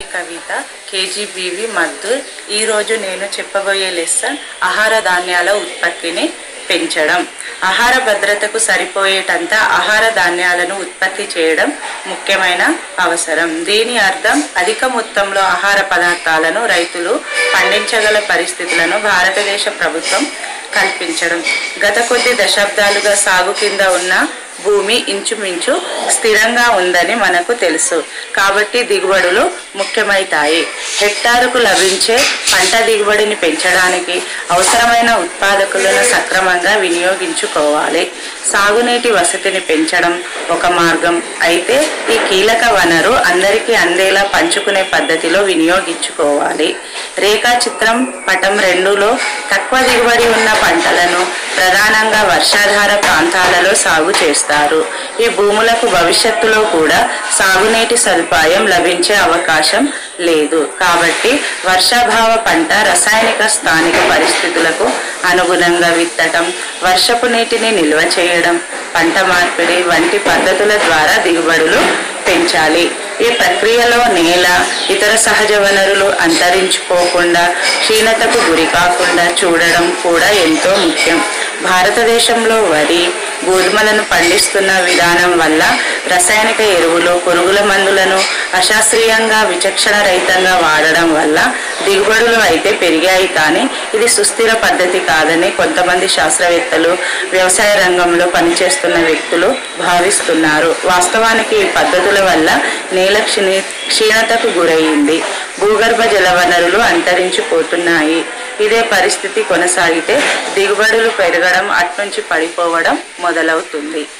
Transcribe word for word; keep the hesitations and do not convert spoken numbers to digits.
కవిత KGBV Maddur. ఈరోజు నేను చెప్పబోయే లెసన్ ఆహార ధాన్యాల ఉత్పత్తిని పెంచడం. ఆహార భద్రతకు సరిపోయేటంత ఆహార ధాన్యాలను ఉత్పత్తి చేయడం ముఖ్యమైన అవసరం. దీని అర్థం అధిక మొత్తంలో ఆహార పదార్థాలను రైతులు పండించగల పరిస్థితులను భారతదేశ ప్రభుత్వం కల్పించడం. గత కొద్ది దశాబ్దాలుగా సాగు కింద ఉన్న భూమి ఇంచుమించు స్థిరంగా ఉందని మనకు తెలుసు. కాబట్టి దిగుబడులు ముఖ్యమవుతాయి. హెక్టారుకు లభించే పంట దిగుబడిని పెంచడానికి అవసరమైన ఉత్పాదకులను సక్రమంగా వినియోగించుకోవాలి. సాగునీటి వసతిని పెంచడం ఒక మార్గం అయితే ఈ కీలక వనరు అందరికీ అందేలా పంచుకునే పద్ధతిలో వినియోగించుకోవాలి. రేఖా చిత్రం పటం రెండులో తక్కువ దిగుబడి ఉన్న పంటలను ప్రధానంగా వర్షాధార ప్రాంతాలలో సాగు చేస్తారు. ఈ భూములకు భవిష్యత్తులో కూడా సాగునీటి సదుపాయం లభించే అవకాశం లేదు. కాబట్టి వర్షాభావ పంట రసాయనిక స్థానిక పరిస్థితులకు అనుగుణంగా విత్తటం, వర్షపు నీటిని నిల్వ చేయడం, పంట మార్పిడి వంటి పద్ధతుల ద్వారా దిగుబడులు పెంచాలి. ఈ ప్రక్రియలో నేల, ఇతర సహజ వనరులు అంతరించుకోకుండా క్షీణతకు గురి కాకుండా చూడడం కూడా ఎంతో ముఖ్యం. భారతదేశంలో వరి, గోధుమలను పండిస్తున్న విధానం వల్ల రసాయనిక ఎరువులు, పురుగుల మందులను అశాస్త్రీయంగా విచక్షణ రహితంగా వాడడం వల్ల దిగుబడులు అయితే పెరిగాయి, కానీ ఇది సుస్థిర పద్ధతి కాదని కొంతమంది శాస్త్రవేత్తలు, వ్యవసాయ రంగంలో పనిచేస్తున్న వ్యక్తులు భావిస్తున్నారు. వాస్తవానికి ఈ పద్ధతుల వల్ల నేల క్షీణ క్షీణతకు గురయ్యింది, భూగర్భ జల వనరులు అంతరించిపోతున్నాయి. ఇదే పరిస్థితి కొనసాగితే దిగుబడులు పెరగడం, అట్నుంచి పడిపోవడం మొదలవుతుంది.